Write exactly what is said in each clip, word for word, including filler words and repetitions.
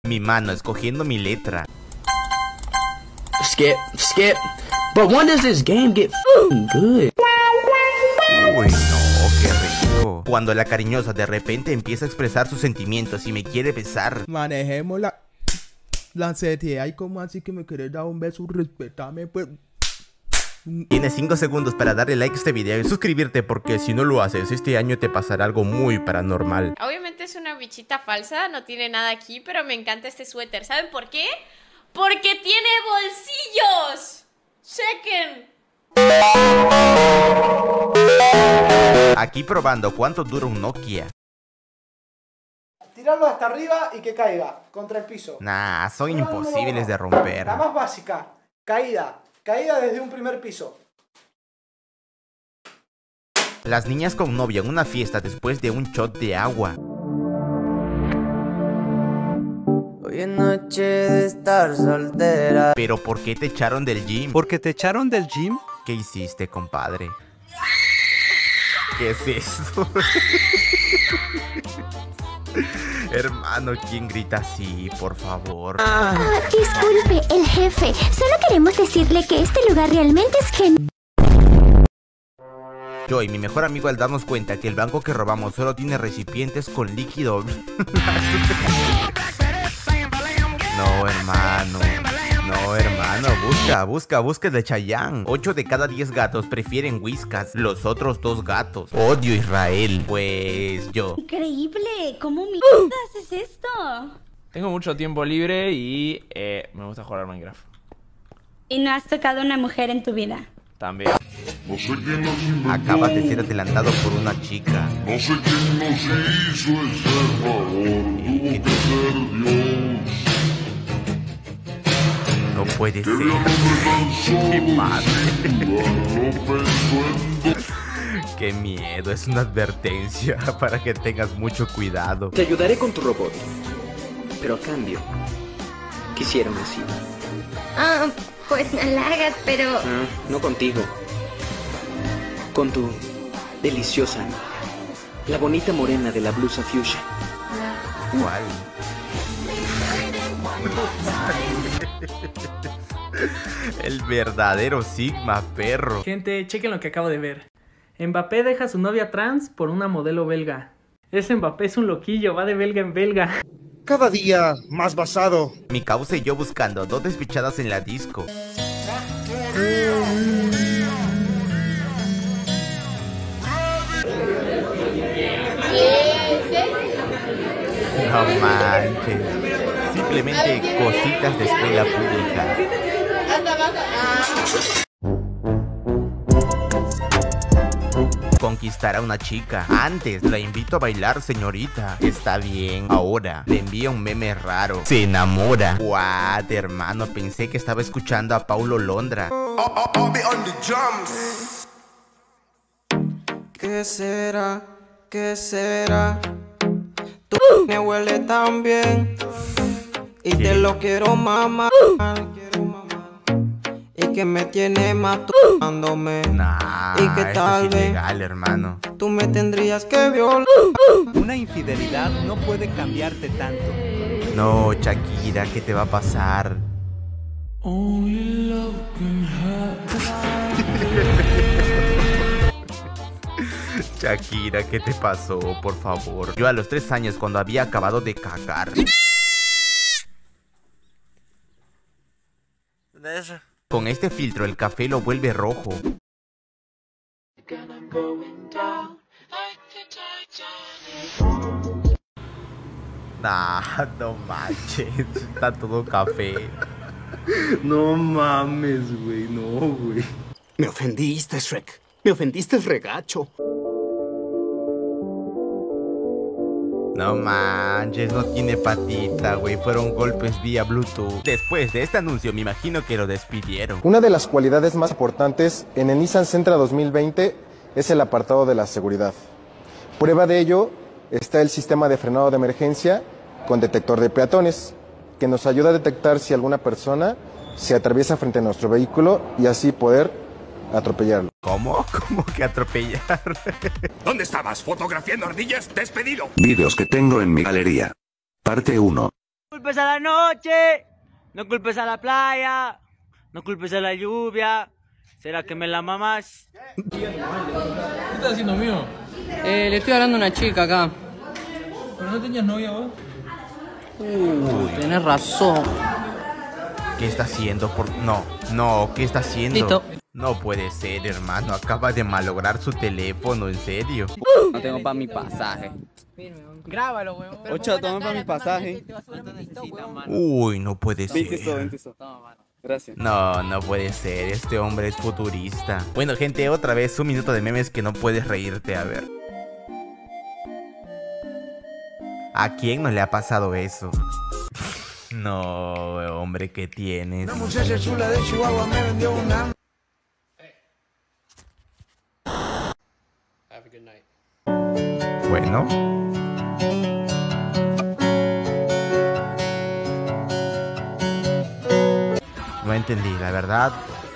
Mi mano escogiendo mi letra. Skip, skip. But when does this game get f***ing good? Uy, no, qué rico. Cuando la cariñosa de repente empieza a expresar sus sentimientos y me quiere besar. Manejemos la... La C T A y como así que me querés dar un beso, respetame pues... Tienes cinco segundos para darle like a este video y suscribirte, porque si no lo haces, este año te pasará algo muy paranormal. Obviamente es una bichita falsa, no tiene nada aquí, pero me encanta este suéter. ¿Saben por qué? ¡Porque tiene bolsillos! ¡Chequen! Aquí probando cuánto dura un Nokia. Tirarlo hasta arriba y que caiga contra el piso. Nah, son No, no, no, imposibles no, no. de romper. La más básica, caída. Caída desde un primer piso. Las niñas con novia en una fiesta después de un shot de agua. Hoy es noche de estar soltera. ¿Pero por qué te echaron del gym? ¿Porque te echaron del gym? ¿Qué hiciste, compadre? ¿Qué es esto? Hermano, ¿quién grita así? Por favor. Ah, disculpe, el jefe. Solo queremos decirle que este lugar realmente es genial. Yo y mi mejor amigo al darnos cuenta que el banco que robamos solo tiene recipientes con líquido. No, hermano. No, hermano. Busca, busca, busca de Chayanne. ocho de cada diez gatos prefieren Whiskas. Los otros dos gatos. Odio Israel. Pues yo. Increíble. ¿Cómo mierda haces esto? Tengo mucho tiempo libre y eh, me gusta jugar al Minecraft. ¿Y no has tocado a una mujer en tu vida? También. No sé quién nos inventó. Acabas de ser adelantado por una chica. No sé quién nos hizo ese favor. Tuvo que ser Dios. No puede ser. Qué madre. No Qué miedo, es una advertencia para que tengas mucho cuidado. Te ayudaré con tu robot. Pero a cambio, quisiera una cita. Ah, pues me halagas, pero... Ah, no contigo. Con tu deliciosa, la bonita morena de la blusa fuchsia. ¿Cuál? El verdadero Sigma, perro. Gente, chequen lo que acabo de ver. Mbappé deja a su novia trans por una modelo belga. Ese Mbappé es un loquillo, va de belga en belga. Cada día más basado. Mi causa y yo buscando dos despichadas en la disco. No manches. Simplemente cositas de escuela pública. Conquistar a una chica. Antes la invito a bailar, señorita. Está bien. Ahora le envía un meme raro. Se enamora. What, hermano, pensé que estaba escuchando a Paulo Londra. ¿Qué será? ¿Qué será? Tú me huele tan bien y te lo quiero mamá. Y que me tiene matándome. Nah, y que tal es vez ilegal, hermano. tú me tendrías que violar. Una infidelidad no puede cambiarte tanto. No, Shakira, ¿qué te va a pasar? Shakira, ¿qué te pasó? Por favor. Yo a los tres años, cuando había acabado de cagar. Con este filtro el café lo vuelve rojo. Nah, no manches. Está todo café. No mames, güey, no, güey. Me ofendiste, Shrek. Me ofendiste, regacho. No manches, no tiene patita, güey. Fueron golpes vía Bluetooth. Después de este anuncio, me imagino que lo despidieron. Una de las cualidades más importantes en el Nissan Sentra dos mil veinte es el apartado de la seguridad. Prueba de ello está el sistema de frenado de emergencia con detector de peatones, que nos ayuda a detectar si alguna persona se atraviesa frente a nuestro vehículo y así poder atropellarlo. ¿Cómo? ¿Cómo que atropellar? ¿Dónde estabas? ¿Fotografiando ardillas? ¡Despedido! Vídeos que tengo en mi galería. Parte uno. No culpes a la noche, no culpes a la playa, no culpes a la lluvia. ¿Será que me la mamas? ¿Qué estás haciendo, mío? Eh, le estoy hablando a una chica acá. ¿Pero no tenías novia vos? Uh, tenés razón. ¿Qué está haciendo? Por... No, no, ¿qué está haciendo? Listo. No puede ser, hermano. Acaba de malograr su teléfono, ¿en serio? No tengo para mi pasaje. Grábalo, weón. Ocho, toma para mi pasaje. Uy, no puede ser. Toma, mano. Gracias. No, no puede ser. Este hombre es futurista. Bueno, gente, otra vez un minuto de memes que no puedes reírte. A ver. ¿A quién no le ha pasado eso? No, hombre, ¿qué tienes? Una muchacha chula de Chihuahua me vendió una... Have a good night. Bueno. No entendí, la verdad.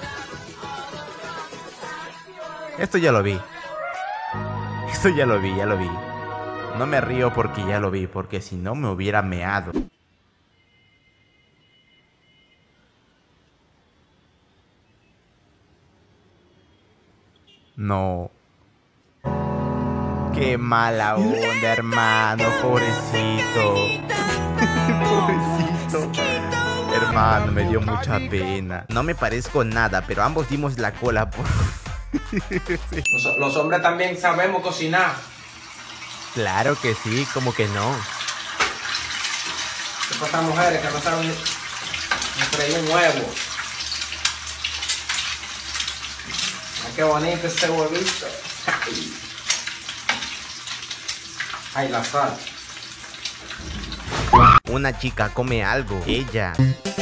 Esto ya lo vi. Esto ya lo vi, ya lo vi. No me río porque ya lo vi, porque si no me hubiera meado. No. Qué mala onda, hermano, pobrecito. Pobrecito. Hermano, me dio mucha pena. No me parezco nada, pero ambos dimos la cola por... Sí. Los, los hombres también sabemos cocinar. Claro que sí, como que no. ¿Qué pasa, mujeres que no saben ni freír un huevo? Ay, qué bonito este huevito. Ay, Ay la sal. Una chica come algo. Ella.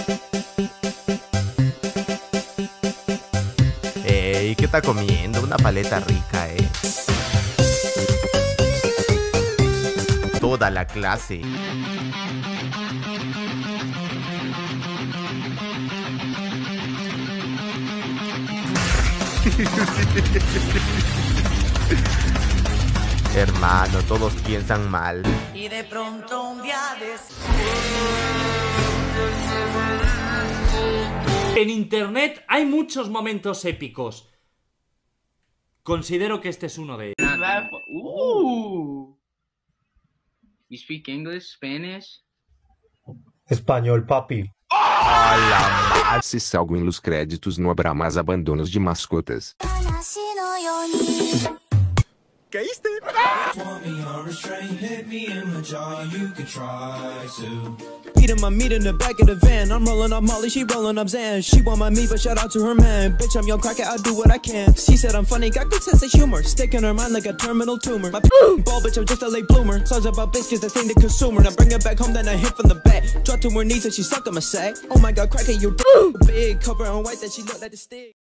Ey, ¿qué está comiendo? Una paleta rica, eh. Toda la clase. Hermano, todos piensan mal. Y de pronto un día de... En internet hay muchos momentos épicos. Considero que este es uno de ellos. Uh. You speak English, Spanish? Español, papi. Acesse algo em los créditos, no habrá más abandonos de mascotas. ¿Caíste? Eating my meat in the back of the van. I'm rolling up Molly, she rolling up Zan. She want my meat, but shout out to her man. Bitch, I'm young cracker, I do what I can. She said I'm funny, got good sense of humor. Stick in her mind like a terminal tumor. My ball, bitch, I'm just a late bloomer. Songs about biscuits, the thing to consumer. Now bring her back home, then I hit from the back. Drop to her knees and she suck on my sack. Oh my god, cracker, you big. Cover on white that she look like a stick.